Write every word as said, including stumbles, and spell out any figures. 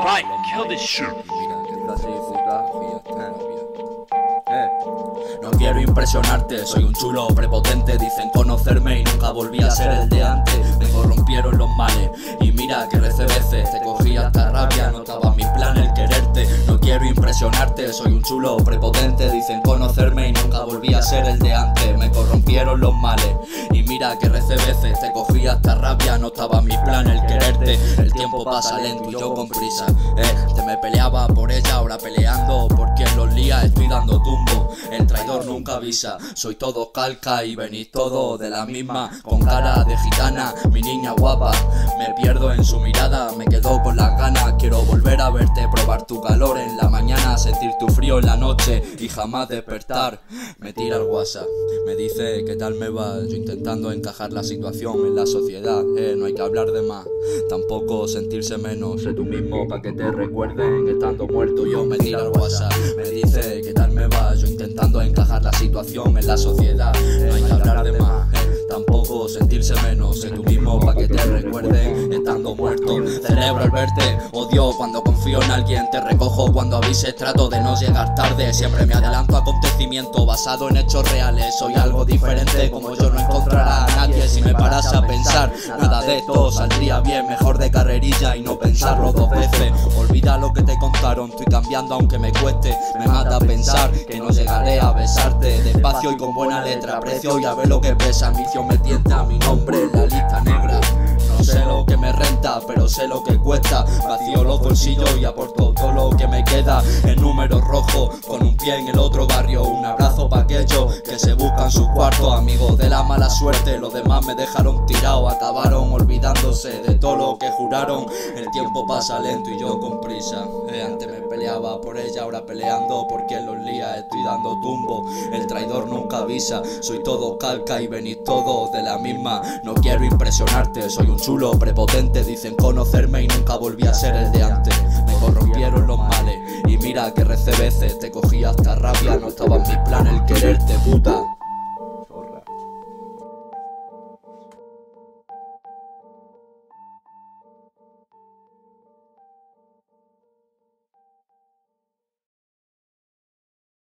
Right, kill this shit. No quiero impresionarte, soy un chulo prepotente. Dicen conocerme y nunca volví a ser el de antes. Me corrompieron los males y mira que rece veces. Te cogí hasta rabia, no estaba en mi plan el quererte. No quiero impresionarte, soy un chulo prepotente. Dicen conocerme y nunca volví a ser el de antes. Me corrompieron los males y mira que rece veces. Te cogí hasta rabia, no estaba en mi plan el quererte. El tiempo pasa lento y yo con prisa. Eh, te me peleaba por ella, ahora peleando por quien los lía. Estoy dando tumbo, el traidor nunca avisa. Soy todo calca y venís todo de la misma. Con cara de gitana, mi niña guapa. Me pierdo en su mirada, me quedo con las ganas. Quiero volver a verte, probar tu calor en la mañana, sentir tu frío en la noche y jamás despertar. Me tira el WhatsApp, me dice qué tal me va. Yo intentando encajar la situación en la sociedad. Eh, no hay que hablar de más, tampoco sentirse menos. Sé tú mismo pa' que te recuerden estando muerto. Yo me tira el WhatsApp, me dice qué tal me va. Yo intentando encajar la situación en la sociedad. No hay que hablar de más, eh, tampoco sentirse menos. Sé tú mismo pa' que te recuerden estando muerto. Celebro al verte, odio cuando confío en alguien. Te recojo cuando avises, trato de no llegar tarde. Siempre me adelanto a acontecimientos basado en hechos reales. Soy algo diferente, como yo no encontrará a nadie. Si me paras a pensar, nada de esto saldría bien. Mejor de carrerilla y no pensarlo dos veces. Olvida lo que te contaron, estoy cambiando aunque me cueste. Me mata pensar que no llegaré a besarte. Despacio y con buena letra, aprecio y a ver lo que pesa. Ambición me tienta a mi nombre en la lista negra. No sé lo que me renta, pero sé lo que cuesta. Vacío los bolsillos y aporto todo lo que me queda. En números rojos, con un pie en el otro barrio. Un abrazo pa' aquellos que se buscan su cuarto. Amigos de la mala suerte, los demás me dejaron tirado. Acabaron olvidándose de todo lo que juraron. El tiempo pasa lento y yo con prisa. eh, Antes me peleaba por ella, ahora peleando por quien los lía. Estoy dando tumbo, el traidor nunca avisa. Soy todo calca y venís todos de la misma. No quiero impresionarte, soy un chulo prepotente. Dicen conocerme y nunca volví a ser el de antes. Me corrompieron los males y mira que rece veces. Te cogí hasta rabia, no estaba en mi plan el quererte, puta.